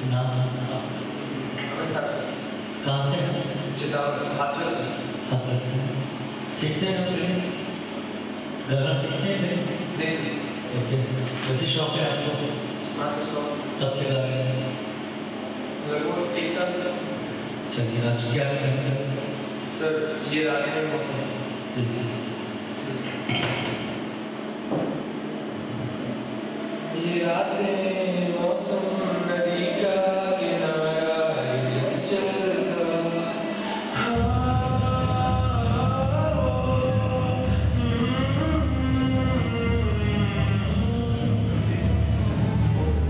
नाम अमित सर। कहाँ से हैं? हाथरस से। हाथरस से। सीखते हैं अपने गाना सीखते हैं? नहीं। ओके, वैसे शौक है आपको? हाँ सर, शौक। कब से गा रहे हैं? लगभग 1 साल से। चलिए, आज क्या करते हैं सर? ये रातें हैं मौसम। ये रातें मौसम